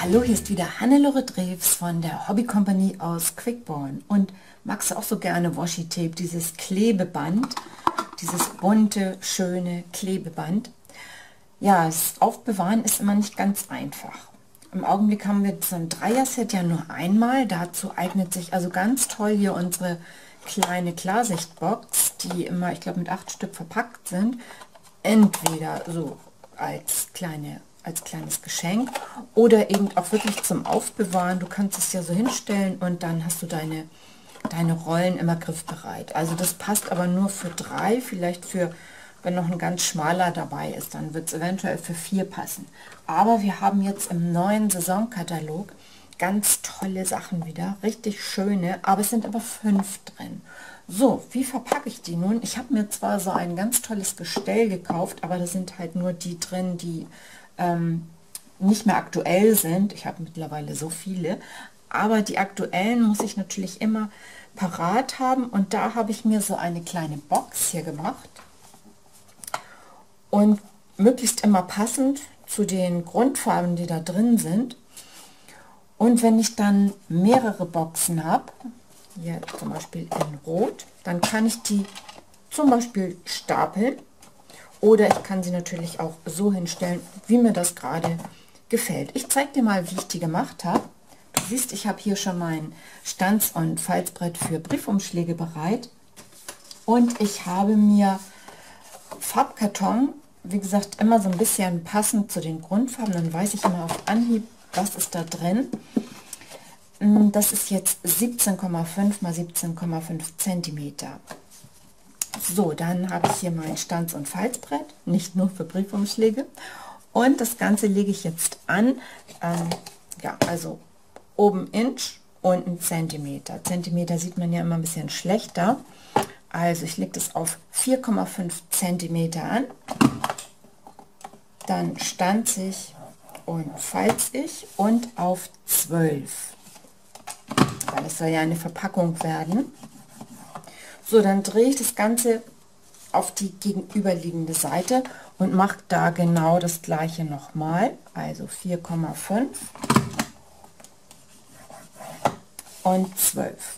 Hallo, hier ist wieder Hannelore Drews von der Hobbykompanie aus Quickborn. Und magst du auch so gerne Washi-Tape, dieses Klebeband, dieses bunte, schöne Klebeband? Ja, das Aufbewahren ist immer nicht ganz einfach. Im Augenblick haben wir so ein Dreier-Set ja nur einmal. Dazu eignet sich also ganz toll hier unsere kleine Klarsichtbox, die immer, ich glaube, mit 8 Stück verpackt sind. Entweder so als kleines Geschenk oder eben auch wirklich zum Aufbewahren. Du kannst es ja so hinstellen und dann hast du deine Rollen immer griffbereit. Also das passt aber nur für 3, vielleicht für, wenn noch ein ganz schmaler dabei ist, dann wird es eventuell für 4 passen. Aber wir haben jetzt im neuen Saisonkatalog ganz tolle Sachen wieder, richtig schöne, aber es sind aber 5 drin. So, wie verpacke ich die nun? Ich habe mir zwar so ein ganz tolles Gestell gekauft, aber da sind halt nur die drin, die nicht mehr aktuell sind. Ich habe mittlerweile so viele, aber die aktuellen muss ich natürlich immer parat haben, und da habe ich mir so eine kleine Box hier gemacht und möglichst immer passend zu den Grundfarben, die da drin sind. Und wenn ich dann mehrere Boxen habe, hier zum Beispiel in Rot, dann kann ich die zum Beispiel stapeln. Oder ich kann sie natürlich auch so hinstellen, wie mir das gerade gefällt. Ich zeige dir mal, wie ich die gemacht habe. Du siehst, ich habe hier schon mein Stanz- und Falzbrett für Briefumschläge bereit. Und ich habe mir Farbkarton, wie gesagt, immer so ein bisschen passend zu den Grundfarben. Dann weiß ich immer auf Anhieb, was ist da drin. Das ist jetzt 17,5 mal 17,5 cm. So, dann habe ich hier mein Stanz- und Falzbrett, nicht nur für Briefumschläge. Und das Ganze lege ich jetzt an, ja, also oben Inch, unten Zentimeter. Zentimeter sieht man ja immer ein bisschen schlechter. Also ich lege das auf 4,5 cm an. Dann stanze ich und falze ich und auf 12. Weil es soll ja eine Verpackung werden. So, dann drehe ich das Ganze auf die gegenüberliegende Seite und mache da genau das gleiche nochmal. Also 4,5 und 12.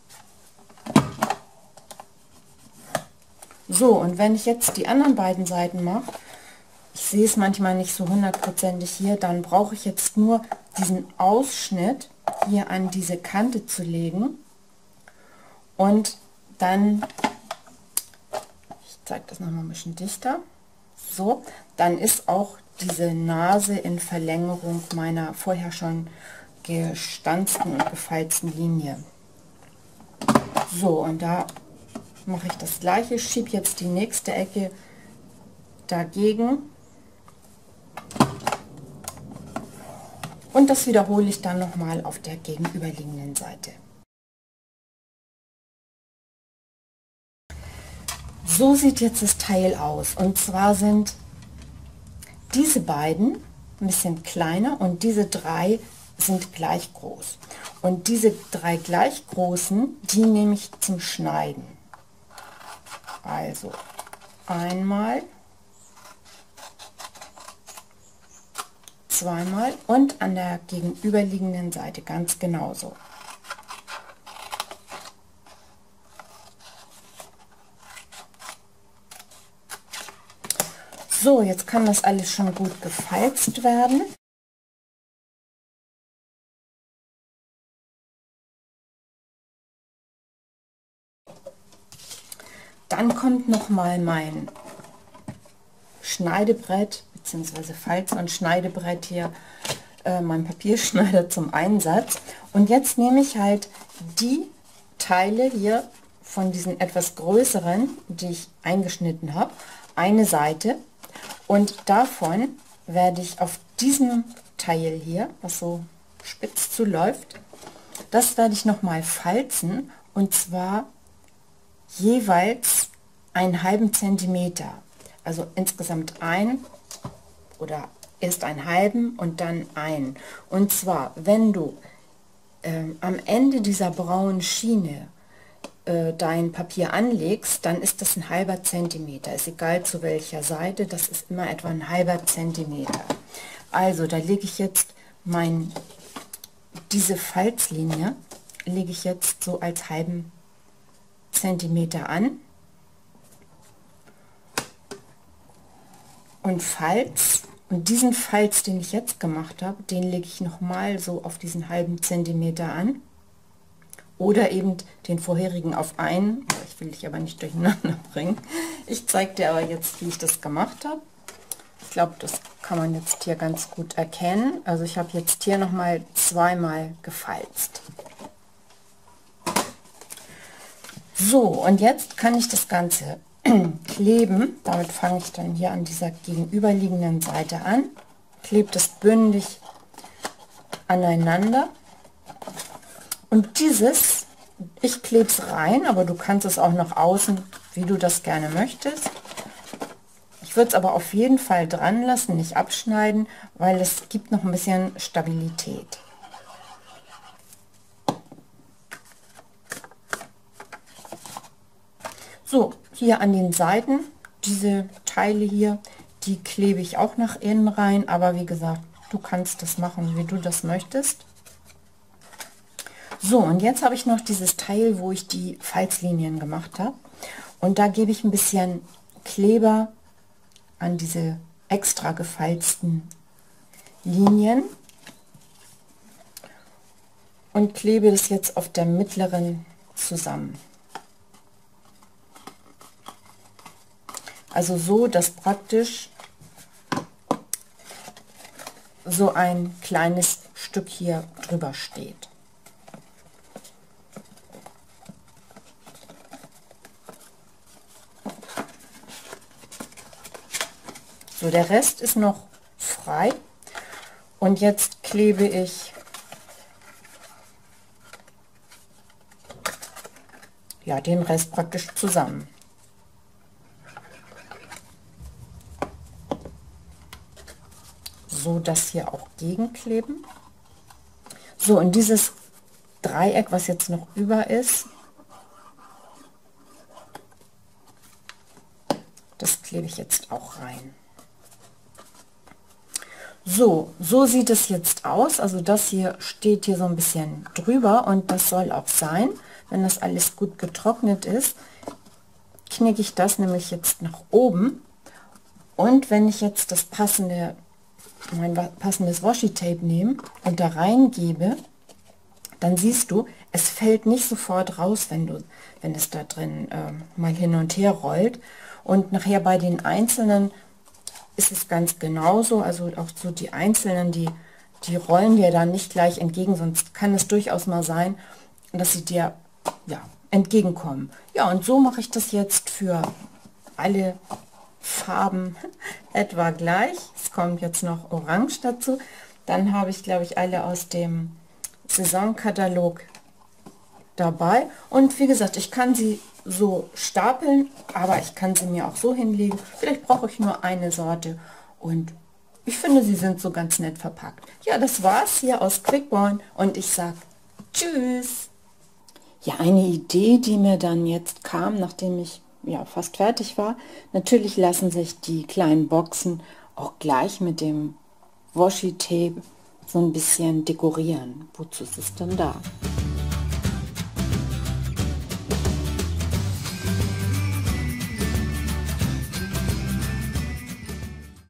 So, und wenn ich jetzt die anderen beiden Seiten mache, ich sehe es manchmal nicht so hundertprozentig hier, dann brauche ich jetzt nur diesen Ausschnitt hier an diese Kante zu legen und dann, ich zeige das noch mal ein bisschen dichter, so, dann ist auch diese Nase in Verlängerung meiner vorher schon gestanzten und gefalzten Linie. So, und da mache ich das gleiche, schiebe jetzt die nächste Ecke dagegen und das wiederhole ich dann noch mal auf der gegenüberliegenden Seite. So sieht jetzt das Teil aus, und zwar sind diese beiden ein bisschen kleiner und diese 3 sind gleich groß. Und diese 3 gleich großen, die nehme ich zum Schneiden. Also einmal, zweimal und an der gegenüberliegenden Seite ganz genauso. So, jetzt kann das alles schon gut gefalzt werden. Dann kommt noch mal mein Schneidebrett bzw. Falz- und Schneidebrett hier, mein Papierschneider zum Einsatz. Und jetzt nehme ich halt die Teile hier von diesen etwas größeren, die ich eingeschnitten habe, eine Seite. Und davon werde ich auf diesem Teil hier, was so spitz zuläuft, das werde ich noch mal falzen, und zwar jeweils einen halben Zentimeter. Also insgesamt oder erst einen halben und dann einen. Und zwar, wenn du am Ende dieser braunen Schiene dein Papier anlegst, dann ist das ein halber Zentimeter. Ist egal zu welcher Seite, das ist immer etwa ein halber Zentimeter. Also da lege ich jetzt diese Falzlinie lege ich jetzt so als halben Zentimeter an und falz, und diesen Falz, den ich jetzt gemacht habe, den lege ich noch mal so auf diesen halben Zentimeter an oder eben den vorherigen auf einen. Ich will dich aber nicht durcheinander bringen. Ich zeige dir aber jetzt, wie ich das gemacht habe. Ich glaube, das kann man jetzt hier ganz gut erkennen. Also ich habe jetzt hier noch mal zweimal gefalzt. So, und jetzt kann ich das Ganze kleben. Damit fange ich dann hier an dieser gegenüberliegenden Seite an. Klebe das bündig aneinander. Und dieses, ich klebe es rein, aber du kannst es auch nach außen, wie du das gerne möchtest. Ich würde es aber auf jeden Fall dran lassen, nicht abschneiden, weil es gibt noch ein bisschen Stabilität. So, hier an den Seiten, diese Teile hier, die klebe ich auch nach innen rein, aber wie gesagt, du kannst das machen, wie du das möchtest. So, und jetzt habe ich noch dieses Teil, wo ich die Falzlinien gemacht habe, und da gebe ich ein bisschen Kleber an diese extra gefalzten Linien und klebe das jetzt auf der mittleren zusammen. Also so, dass praktisch so ein kleines Stück hier drüber steht. So, der Rest ist noch frei und jetzt klebe ich ja den Rest praktisch zusammen. So, das hier auch gegenkleben. So, und dieses Dreieck, was jetzt noch über ist, das klebe ich jetzt auch rein. So, so sieht es jetzt aus. Also das hier steht hier so ein bisschen drüber und das soll auch sein. Wenn das alles gut getrocknet ist, knicke ich das nämlich jetzt nach oben. Und wenn ich jetzt das mein passendes Washi-Tape nehme und da reingebe, dann siehst du, es fällt nicht sofort raus, wenn es da drin mal hin und her rollt. Und nachher bei den einzelnen ist es ganz genauso, also auch so die einzelnen, die rollen dir dann nicht gleich entgegen, sonst kann es durchaus mal sein, dass sie dir ja entgegenkommen. Ja, und so mache ich das jetzt für alle Farben etwa gleich. Es kommt jetzt noch Orange dazu. Dann habe ich, glaube ich, alle aus dem Saisonkatalog dabei. Und wie gesagt, ich kann sie so stapeln, aber ich kann sie mir auch so hinlegen. Vielleicht brauche ich nur eine Sorte und ich finde, sie sind so ganz nett verpackt. Ja, das war's hier aus Quickborn und ich sag tschüss. Ja, eine Idee, die mir dann jetzt kam, nachdem ich ja fast fertig war. Natürlich lassen sich die kleinen Boxen auch gleich mit dem Washi-Tape so ein bisschen dekorieren. Wozu ist es denn da?